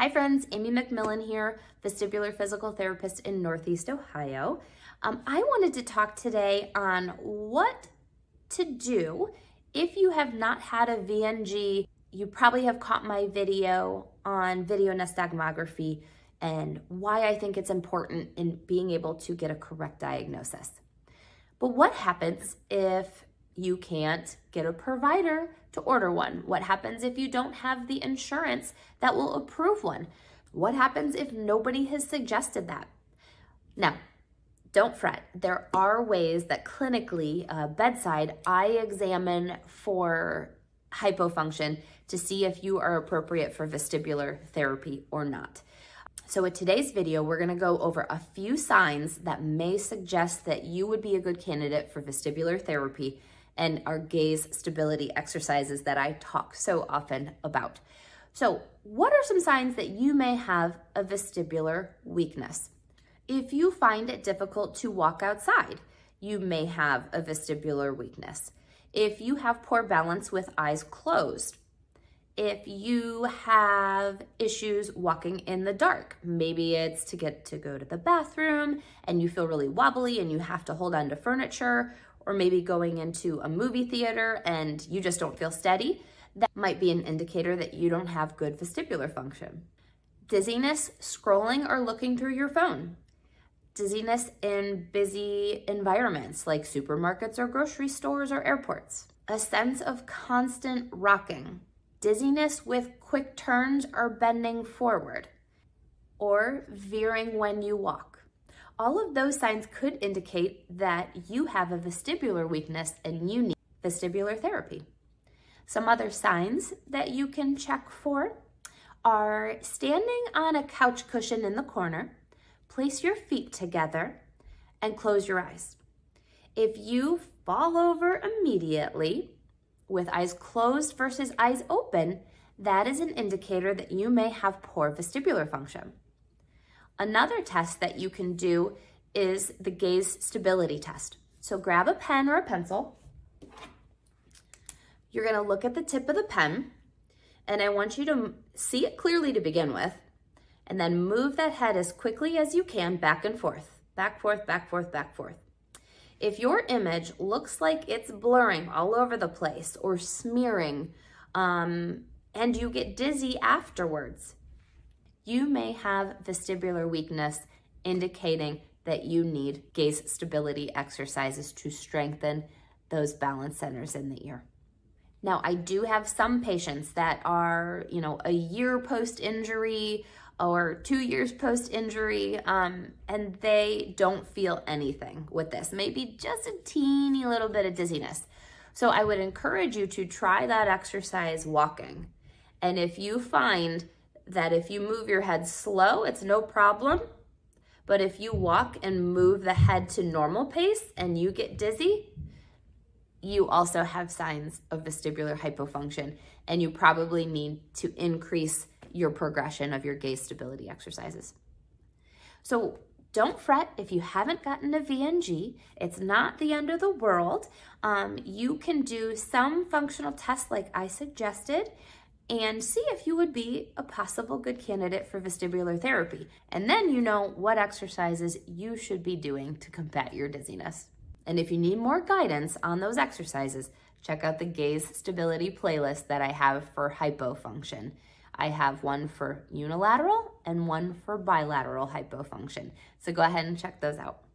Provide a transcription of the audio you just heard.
Hi friends, Amy McMillan here, vestibular physical therapist in Northeast Ohio. I wanted to talk today on what to do if you have not had a VNG. You probably have caught my video on video nystagmography and why I think it's important in being able to get a correct diagnosis. But what happens if you can't get a provider to order one? What happens if you don't have the insurance that will approve one? What happens if nobody has suggested that? Now, don't fret. There are ways that clinically, bedside, I examine for hypofunction to see if you are appropriate for vestibular therapy or not. So in today's video, we're gonna go over a few signs that may suggest that you would be a good candidate for vestibular therapy and our gaze stability exercises that I talk so often about. So what are some signs that you may have a vestibular weakness? If you find it difficult to walk outside, you may have a vestibular weakness. If you have poor balance with eyes closed, if you have issues walking in the dark, maybe it's to go to the bathroom and you feel really wobbly and you have to hold on to furniture, or maybe going into a movie theater and you just don't feel steady, that might be an indicator that you don't have good vestibular function. Dizziness scrolling or looking through your phone. Dizziness in busy environments like supermarkets or grocery stores or airports. A sense of constant rocking. Dizziness with quick turns or bending forward, or veering when you walk. All of those signs could indicate that you have a vestibular weakness and you need vestibular therapy. Some other signs that you can check for are standing on a couch cushion in the corner, place your feet together, and close your eyes. If you fall over immediately, with eyes closed versus eyes open, that is an indicator that you may have poor vestibular function. Another test that you can do is the gaze stability test. So grab a pen or a pencil. You're gonna look at the tip of the pen, and I want you to see it clearly to begin with, and then move that head as quickly as you can back and forth, back, forth, back, forth, back, forth. If your image looks like it's blurring all over the place or smearing, and you get dizzy afterwards, you may have vestibular weakness, indicating that you need gaze stability exercises to strengthen those balance centers in the ear. Now, I do have some patients that are, a year post-injury or 2 years post-injury, and they don't feel anything with this, maybe just a teeny little bit of dizziness. So I would encourage you to try that exercise walking. And if you find that if you move your head slow, it's no problem, but if you walk and move the head to normal pace and you get dizzy, you also have signs of vestibular hypofunction, and you probably need to increase your progression of your gaze stability exercises. So don't fret if you haven't gotten a VNG. It's not the end of the world. You can do some functional tests like I suggested and see if you would be a possible good candidate for vestibular therapy. And then you know what exercises you should be doing to combat your dizziness. And if you need more guidance on those exercises, check out the gaze stability playlist that I have for hypofunction. I have one for unilateral and one for bilateral hypofunction. So go ahead and check those out.